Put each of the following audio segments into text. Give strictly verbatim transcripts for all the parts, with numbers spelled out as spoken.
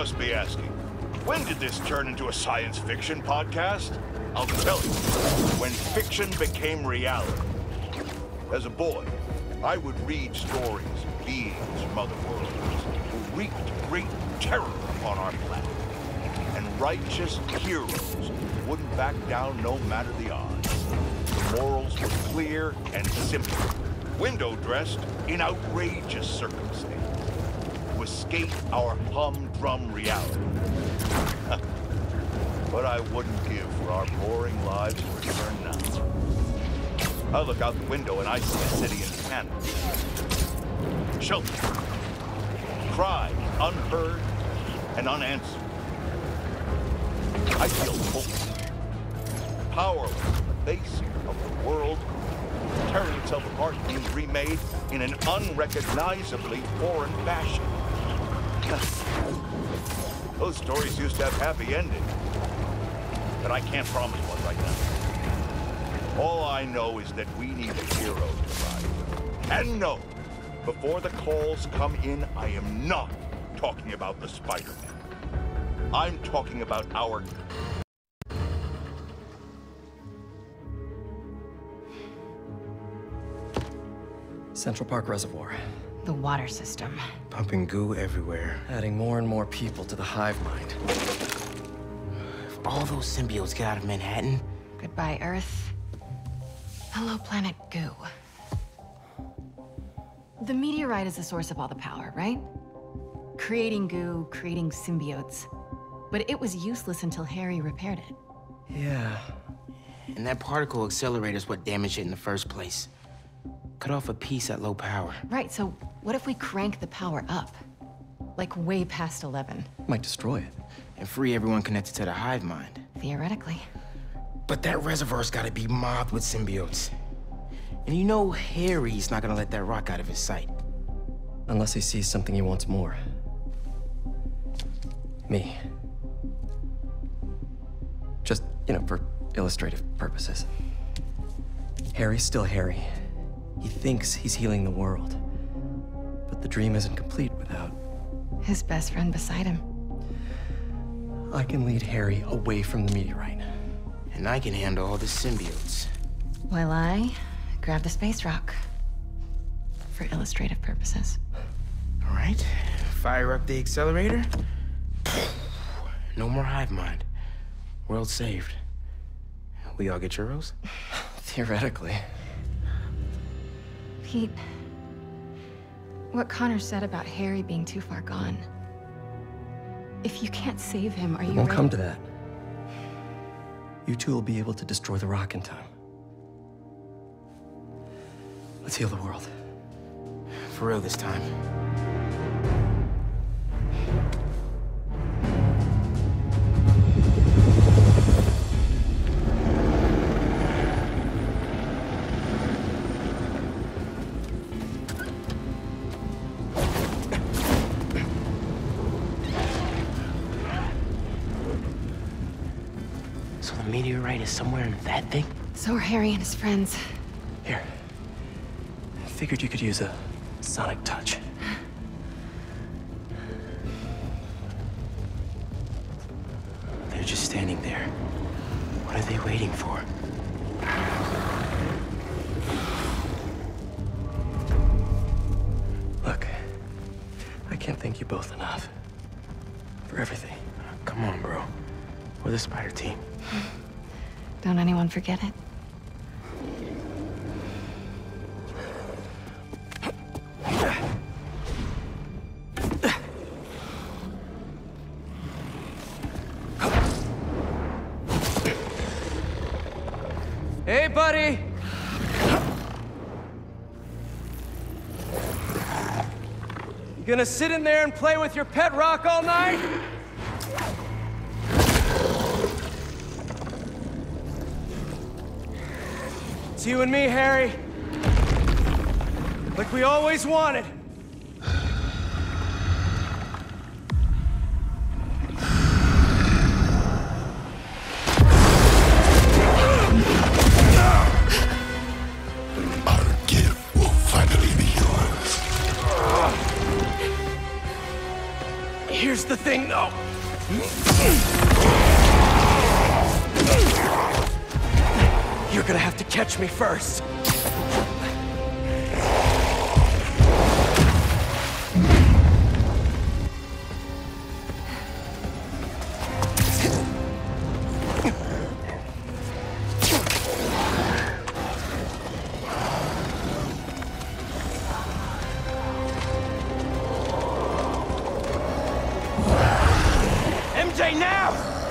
must be asking, when did this turn into a science fiction podcast? I'll tell you, when fiction became reality. As a boy, I would read stories of beings from other worlds who wreaked great terror upon our planet. And righteous heroes wouldn't back down no matter the odds. The morals were clear and simple. Window-dressed in outrageous circumstances to escape our humdrum reality. But I wouldn't give for our boring lives to return now. I look out the window and I see a city in panic. Shelter. Cry unheard and unanswered. I feel hopeless, powerless in the face of the world tearing itself apart, being remade in an unrecognizably foreign fashion. Those stories used to have happy endings, but I can't promise one right now. All I know is that we need a hero to ride. And no, before the calls come in, I am not talking about the Spider-Man. I'm talking about our... Central Park Reservoir. The water system. Pumping goo everywhere. Adding more and more people to the hive mind. If all those symbiotes get out of Manhattan... Goodbye, Earth. Hello, planet goo. The meteorite is the source of all the power, right? Creating goo, creating symbiotes. But it was useless until Harry repaired it. Yeah. And that particle accelerator's what damaged it in the first place. Cut off a piece at low power. Right, so what if we crank the power up? Like way past eleven. Might destroy it. And free everyone connected to the hive mind. Theoretically. But that reservoir's gotta be mobbed with symbiotes. And you know Harry's not gonna let that rock out of his sight. Unless he sees something he wants more. Me. Just, you know, for illustrative purposes. Harry's still Harry. He thinks he's healing the world. But the dream isn't complete without... his best friend beside him. I can lead Harry away from the meteorite. And I can handle all the symbiotes. While I grab the space rock. For illustrative purposes. All right, fire up the accelerator. No more hive mind. World saved. We all get churros? Theoretically. Pete, what Connor said about Harry being too far gone. If you can't save him, are you It won't ready? come to that. You two will be able to destroy the rock in time. Let's heal the world. For real this time. So the meteorite is somewhere in that thing? So are Harry and his friends. Here. I figured you could use a sonic touch. They're just standing there. What are they waiting for? Look, I can't thank you both enough. For everything. Come on, bro. We're the Spider Team. Don't anyone forget it. Hey, buddy! You gonna sit in there and play with your pet rock all night? It's you and me, Harry. Like we always wanted. Here's the thing, though. gonna have to catch me first. M J, now!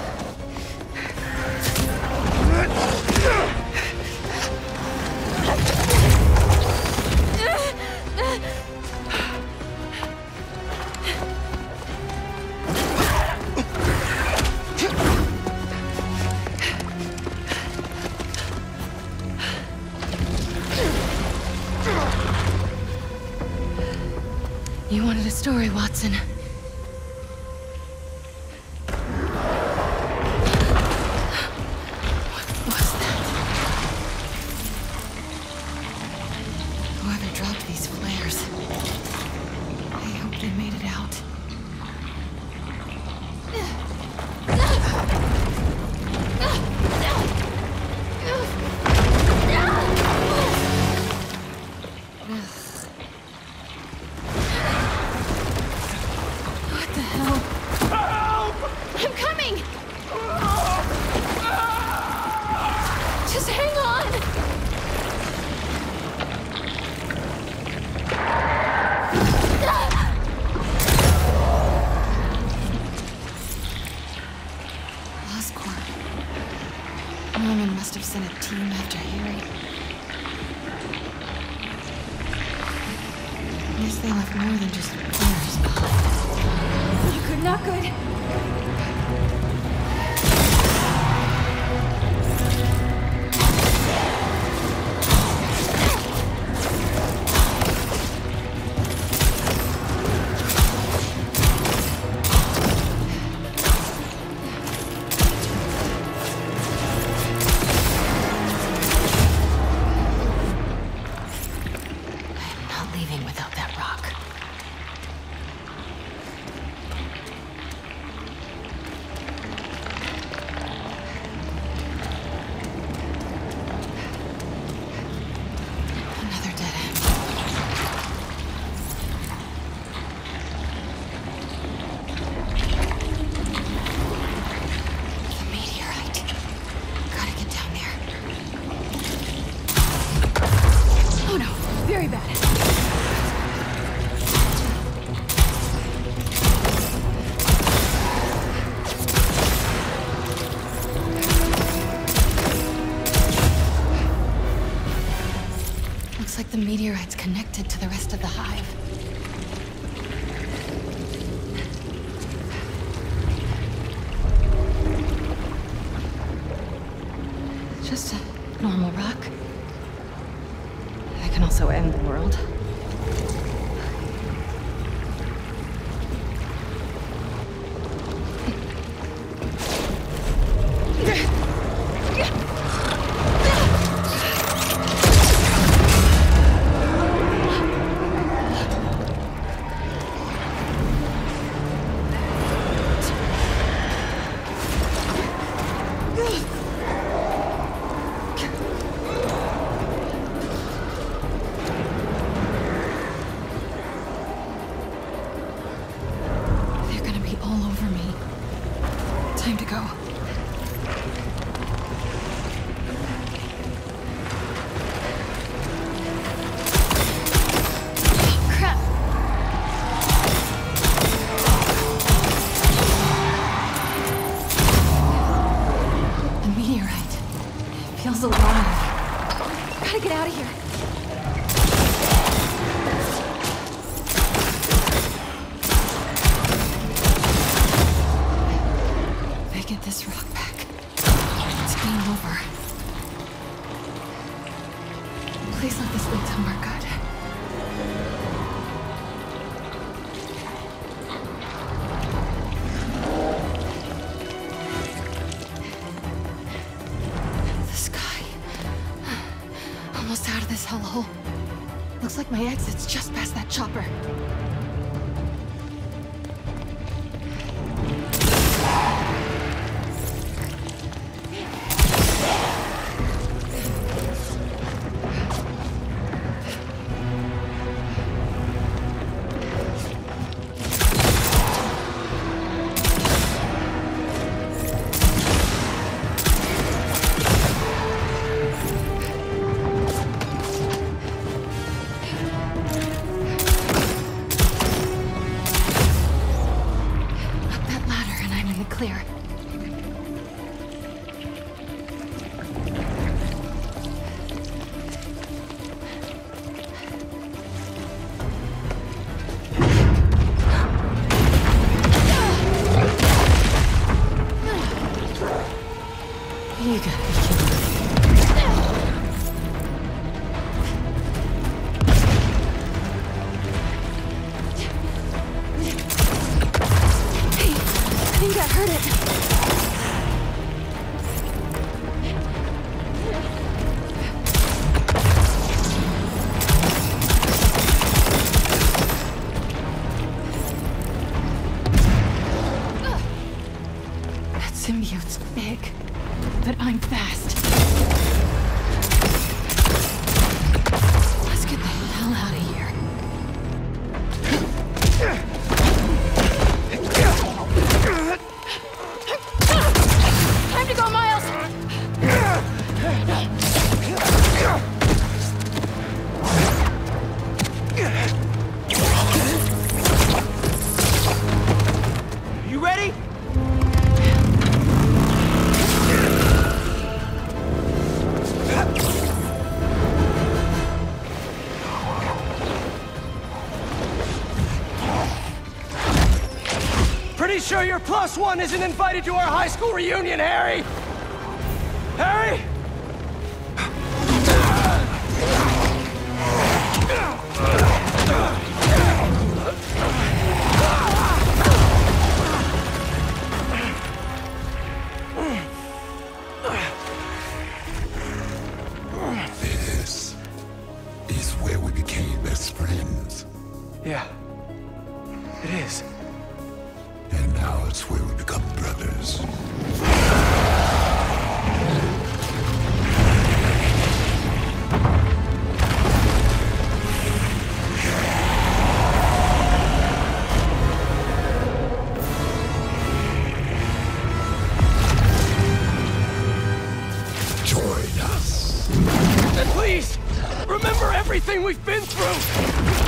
You wanted a story, Watson. What was that? Whoever dropped these flares. I hope they made it out. What the hell? I'm coming! Just hang on! Oscorp. Norman must have sent a team after Harry. At least they left more than just flares behind. Not good, not good. I'm not leaving without that rock. Another dead end. The meteorite. Gotta get down there. Oh no, very bad. Looks like the meteorite's connected to the rest of the hive. Just a normal rock. That can also end the world. They're gonna be all over me. Time to go. Crap! The meteorite. It feels alive. Gotta get out of here. If I get this rock back, it's game over. Please let this lead somewhere good. The sky. Almost out of this hellhole. Looks like my exit's just past that chopper. You ready? Pretty sure your plus one isn't invited to our high school reunion, Harry! Harry! This is where we became best friends. Yeah, it is. And now it's where we become brothers. Join us. And please, remember everything we've been through!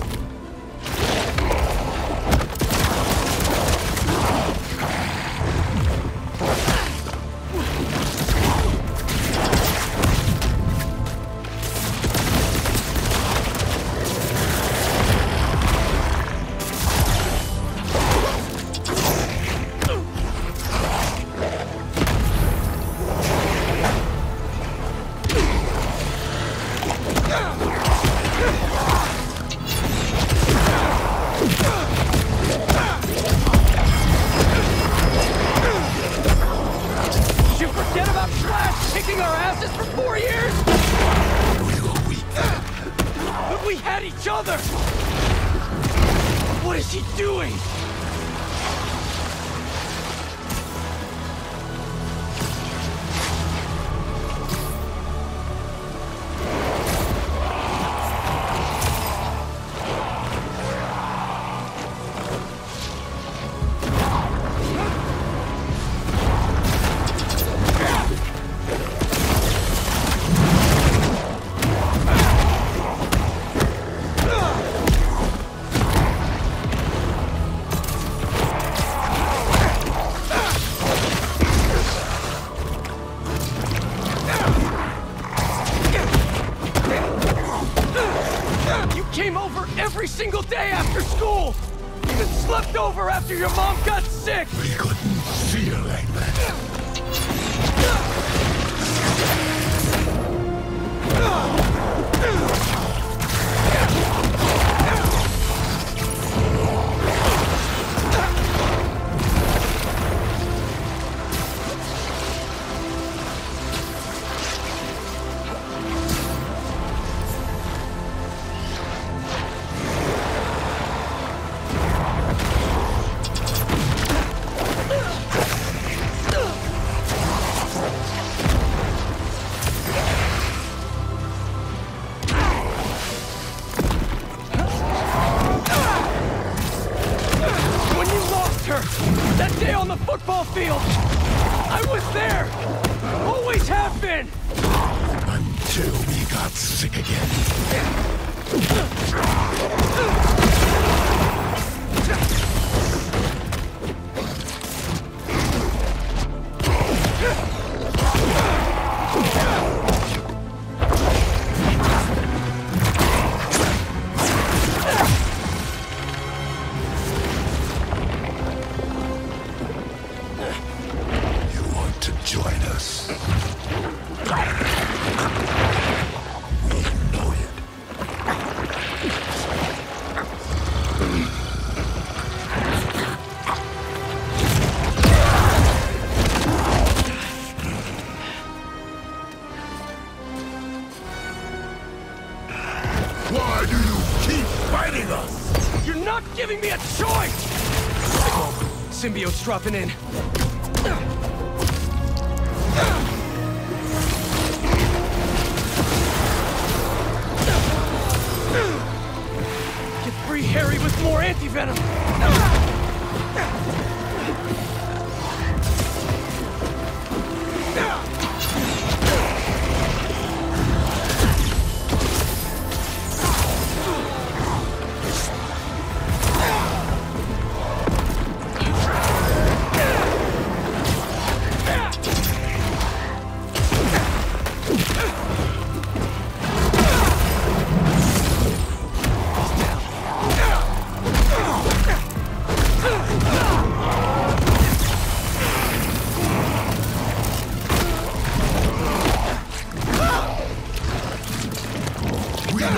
What is he doing? Every single day after school! Even slept over after your mom got sick! We couldn't feel like that. That day on the football field! I was there! Always have been! Until we got sick again. Why do you keep fighting us? You're not giving me a choice! Symbiote's dropping in. Get free Harry with more anti-venom!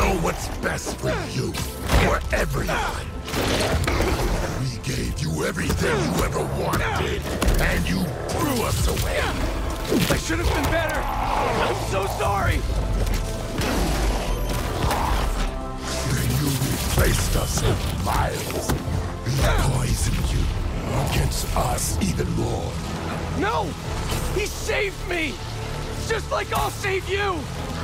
know what's best for you, for everyone. We gave you everything you ever wanted, and you threw us away. I should have been better. I'm so sorry. Then you replaced us with Miles. He poisoned you against us even more. No! He saved me! Just like I'll save you!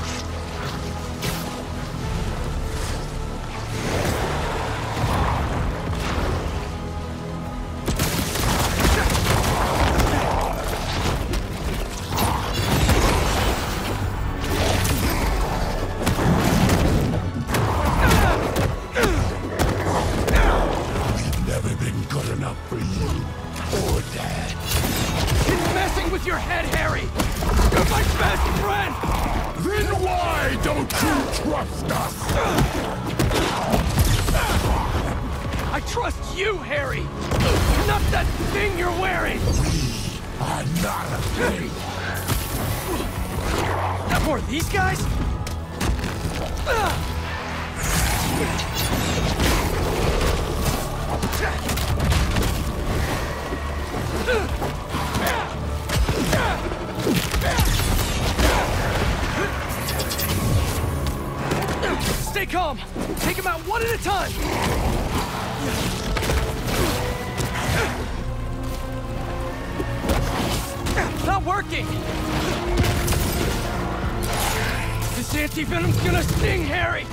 We've never been good enough for you or Dad. It's messing with your head, Harry! You're my best friend! Then why don't you trust us? I trust you, Harry! Not that thing you're wearing! We are not a thing. Not more of these guys? Stay calm! Take him out one at a time! Not working! This anti-venom's gonna sting Harry!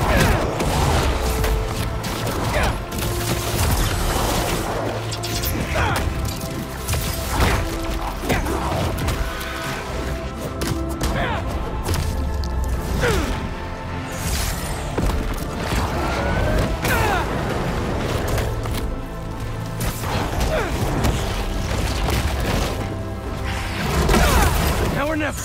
Now or never!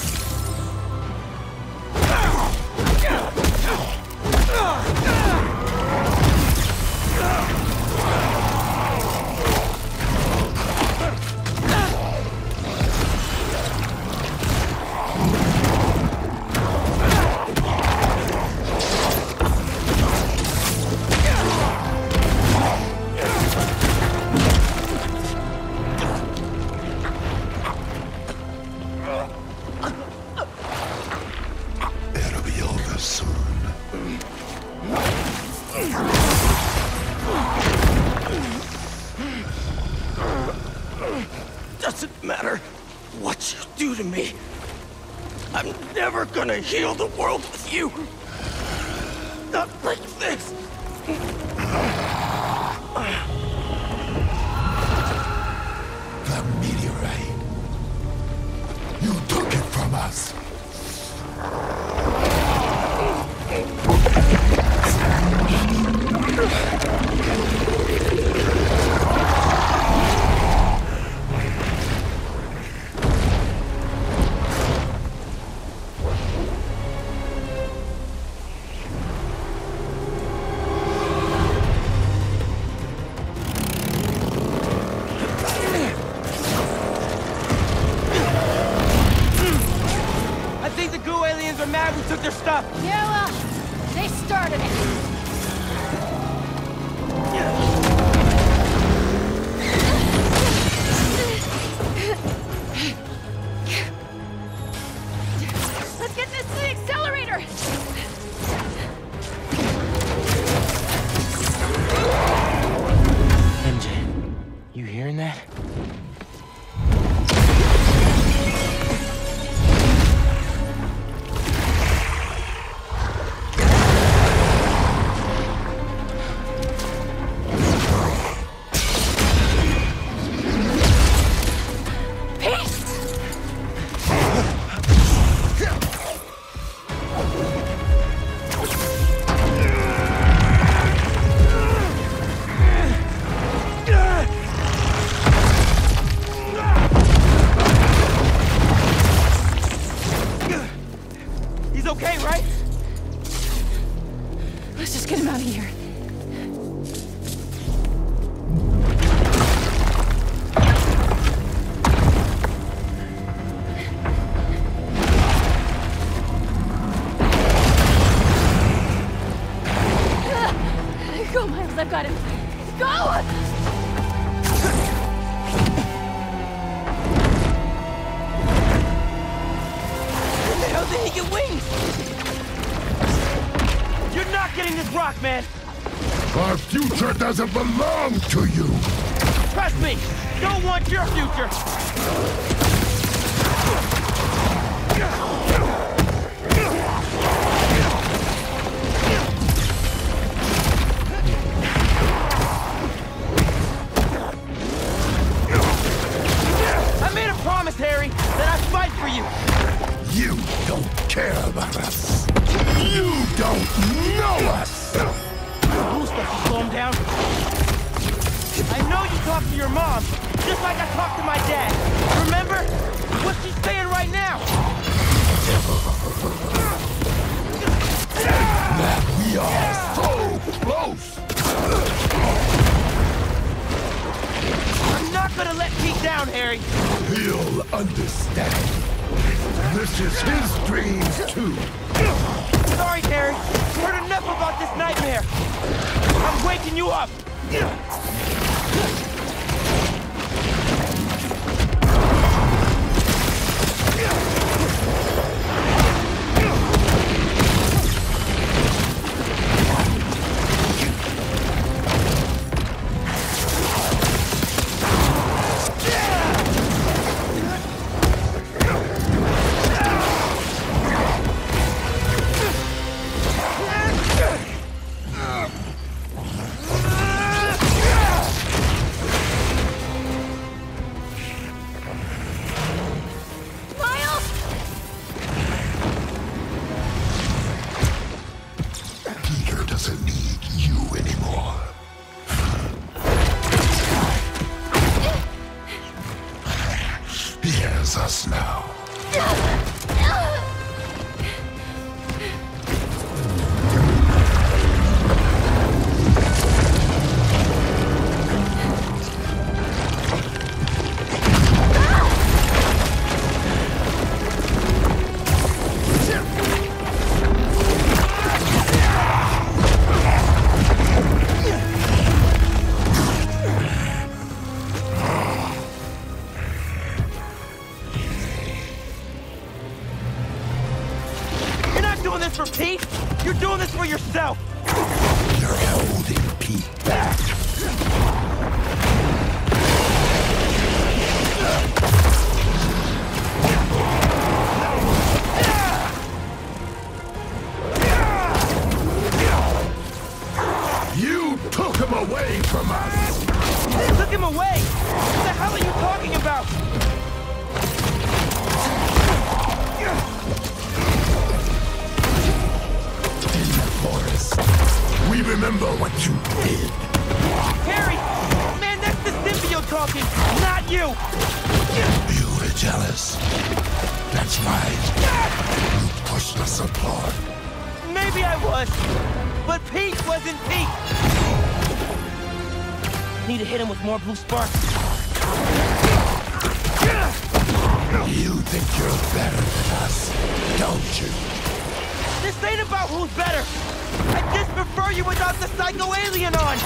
It'll be over soon. Doesn't matter what you do to me. I'm never gonna heal the world with you. Not like this. The meteorite. You took it from us. I think the goo aliens are mad we took their stuff. Yeah, well, they started it. Let's get this to the accelerator! M J, you hearing that? He's okay, right? Let's just get him out of here. getting this rock, man! Our future doesn't belong to you! Trust me! Don't want your future! I made a promise, Harry, that I'd fight for you! You don't care about us! You don't know us! Who's supposed to slow him down? I know you talked to your mom, just like I talked to my dad. Remember? What's she saying right now? Man, we are so close! I'm not gonna let Pete down, Harry. He'll understand. This is his dreams, too. Sorry, Harry. Heard enough about this nightmare. I'm waking you up. Us now. For Pete? You're doing this for yourself! You're holding Pete back. You took him away from us! I took him away? What the hell are you talking about? We remember what you did. Harry! Man, that's the symbiote talking, not you! You were jealous. That's right. You pushed us apart. Maybe I was, but Pete wasn't Pete! Need to hit him with more blue sparks. You think you're better than us, don't you? This ain't about who's better! I just prefer you without the psycho alien on!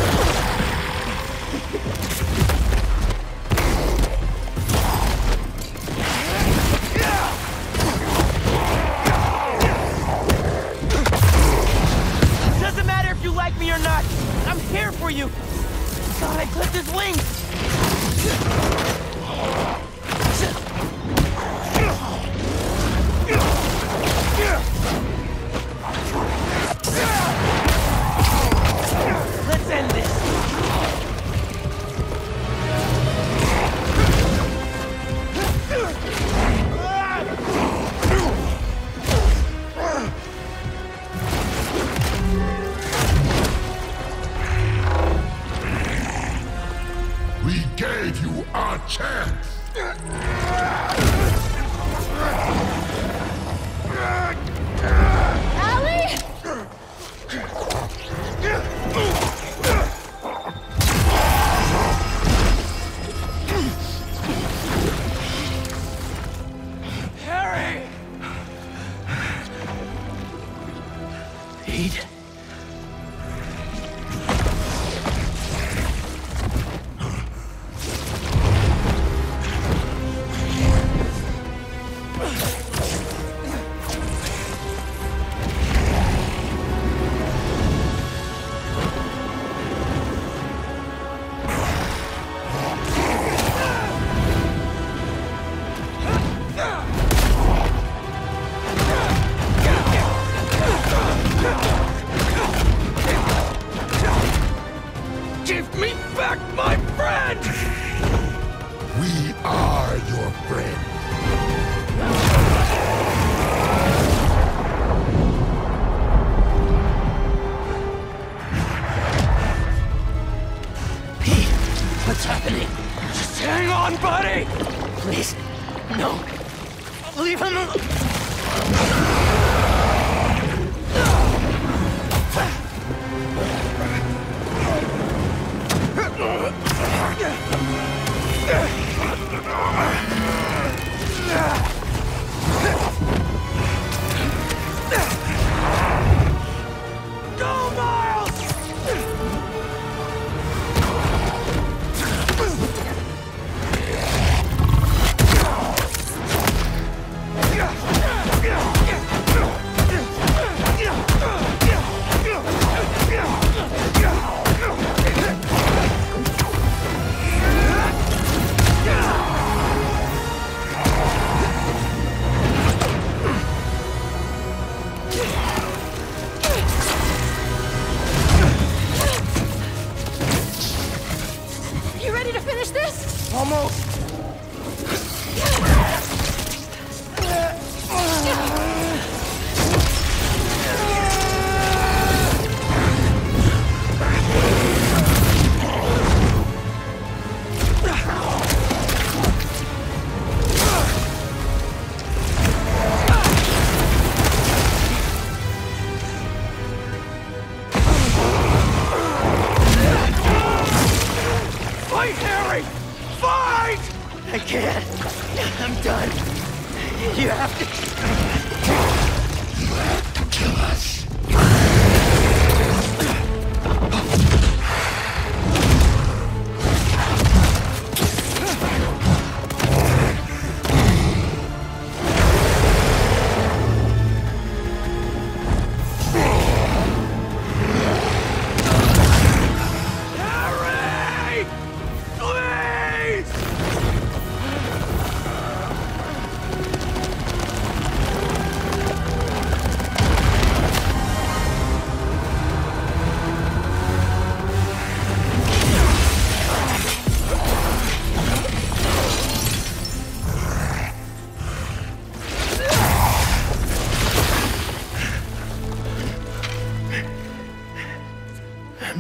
Doesn't matter if you like me or not! I'm here for you! God, I clipped his wings! Let's end this! We gave you our chance! Allie? Harry! Pete?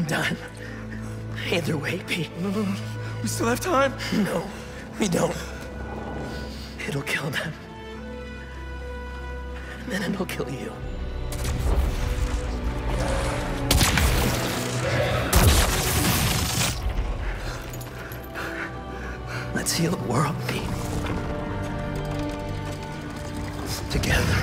done. Either way, Pete. No, no, no. We still have time. No, we don't. It'll kill them. And then it'll kill you. Let's heal the world, Pete. Together.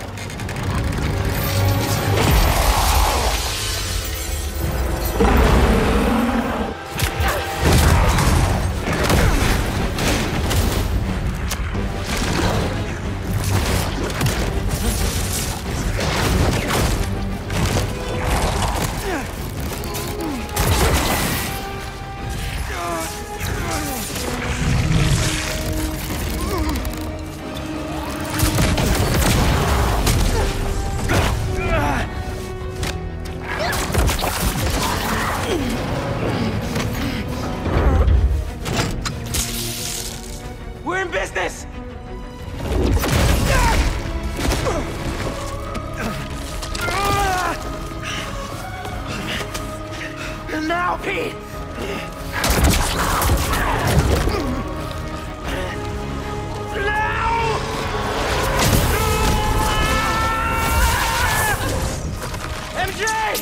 We're in business! And now, Pete! M J!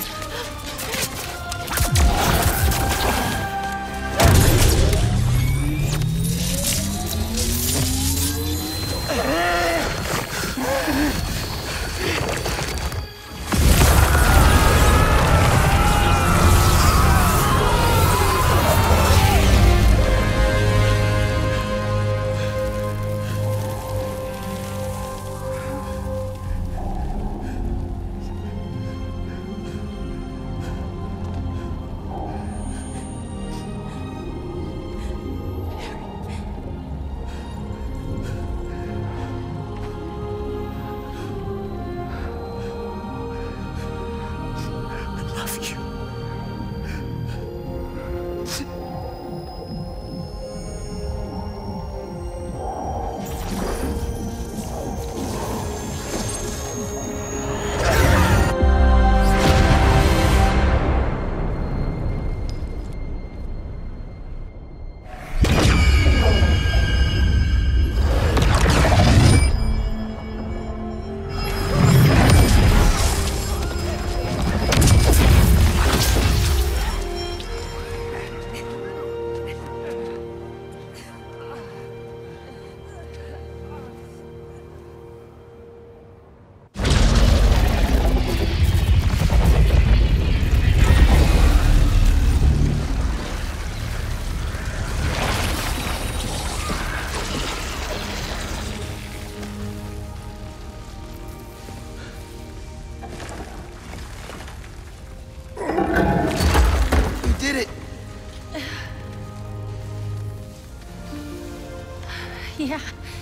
Yeah.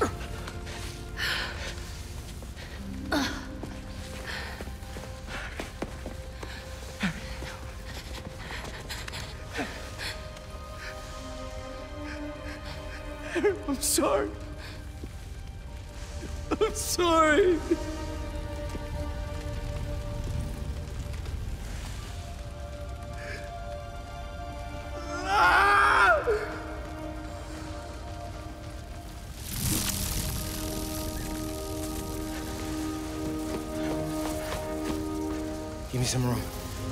I'm sorry. I'm sorry. Give me some room.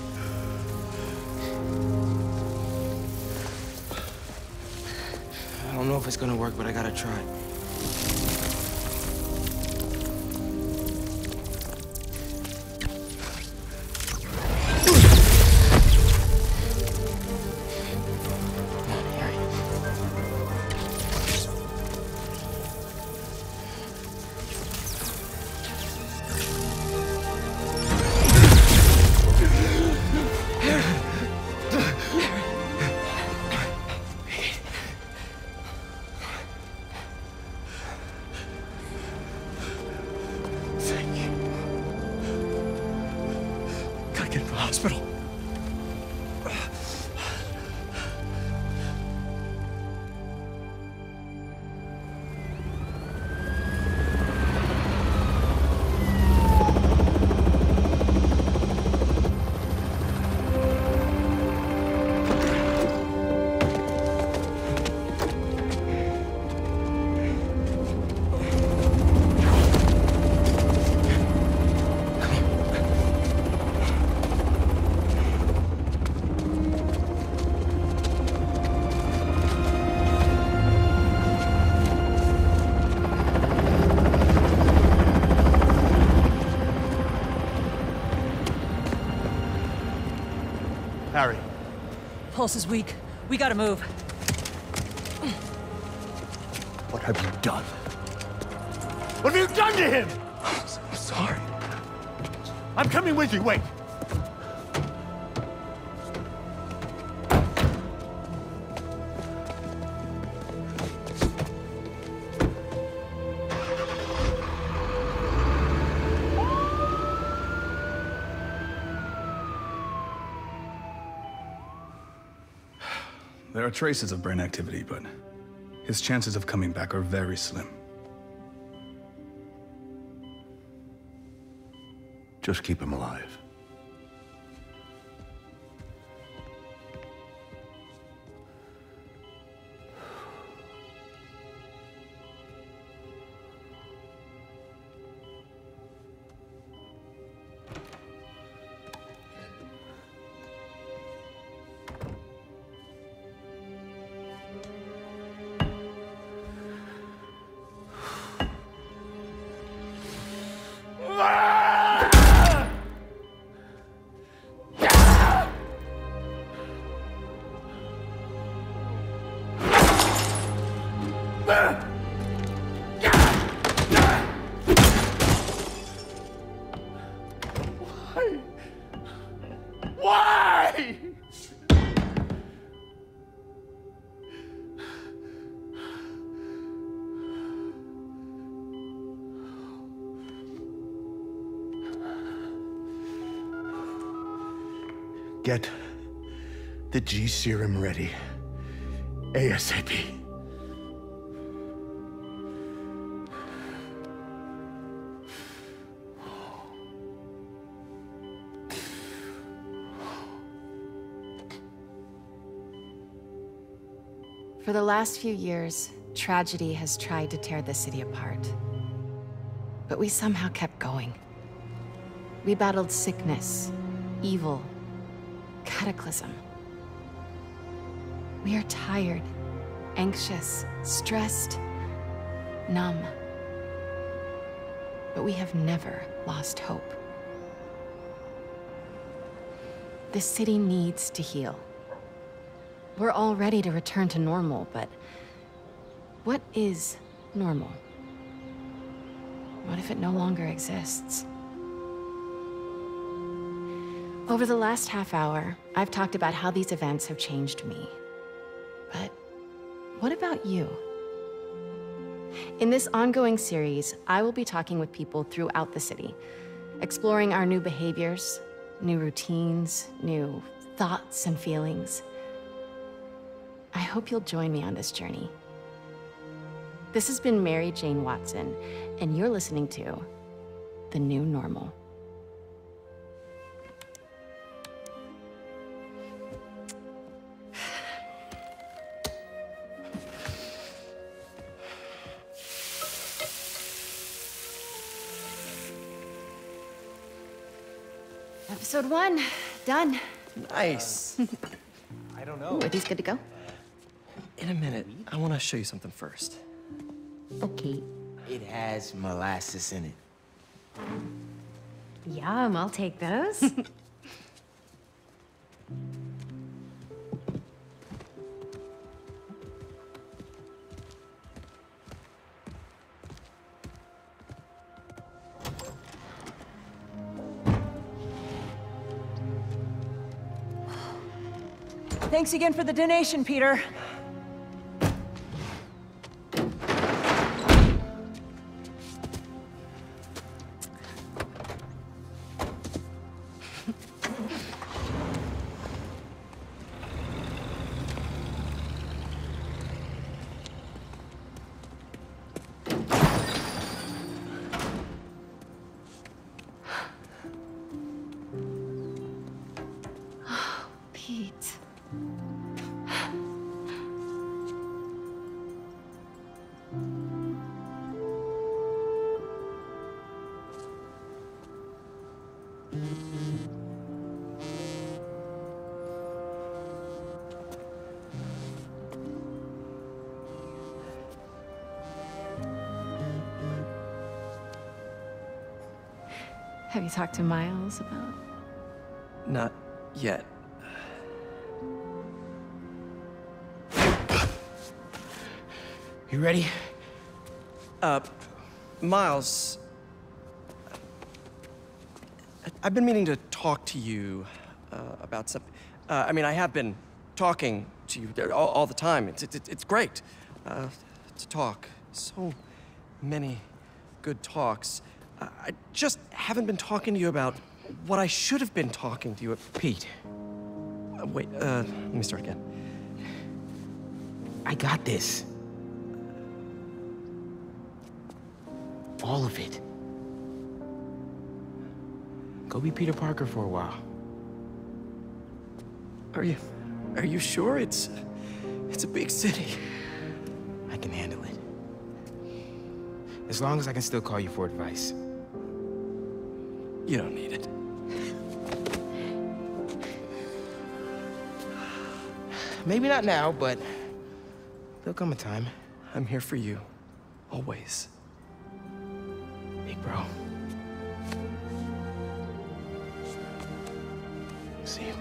I don't know if it's gonna work, but I gotta try. Gotta get to the hospital. Harry. Pulse is weak. We gotta move. What have you done? What have you done to him? I'm sorry. I'm coming with you, wait. There are traces of brain activity, but his chances of coming back are very slim. Just keep him alive. Why? Get the G serum ready. ASAP. For the last few years, tragedy has tried to tear the city apart. But we somehow kept going. We battled sickness, evil, cataclysm. We are tired, anxious, stressed, numb. But we have never lost hope. The city needs to heal. We're all ready to return to normal, but what is normal? What if it no longer exists? Over the last half hour, I've talked about how these events have changed me. But what about you? In this ongoing series, I will be talking with people throughout the city, exploring our new behaviors, new routines, new thoughts and feelings. I hope you'll join me on this journey. This has been Mary Jane Watson, and you're listening to The New Normal. Episode one, done. Nice. I don't know. Ooh, are these good to go? In a minute, I want to show you something first. Okay. It has molasses in it. Yum, I'll take those. Thanks again for the donation, Peter. Pete. Have you talked to Miles about? Not yet. You ready? Uh, Miles, I've been meaning to talk to you uh, about something. Uh, I mean, I have been talking to you there all, all the time. It's, it's, it's great uh, to talk. So many good talks. Uh, I just haven't been talking to you about what I should have been talking to you about. Pete. Uh, wait, uh, let me start again. I got this. All of it. Go be Peter Parker for a while. Are you... are you sure? It's... it's a big city. I can handle it. As long as I can still call you for advice. You don't need it. Maybe not now, but there'll come a time. I'm here for you. Always. Big bro. See you.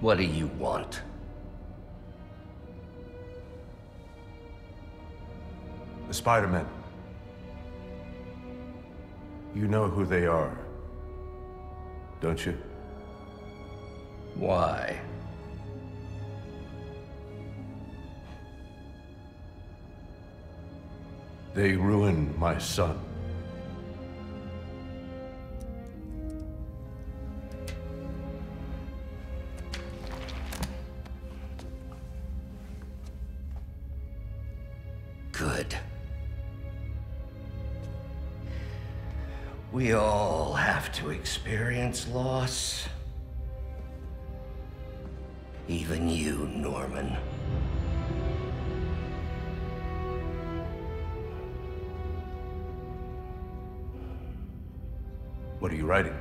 What do you want? The Spider-Men. You know who they are, don't you? Why? They ruined my son. Good. We all have to experience loss. Even you, Norman. What are you writing?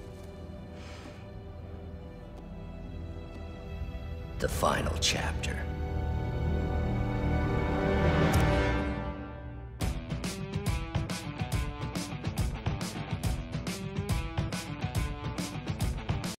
The final chapter.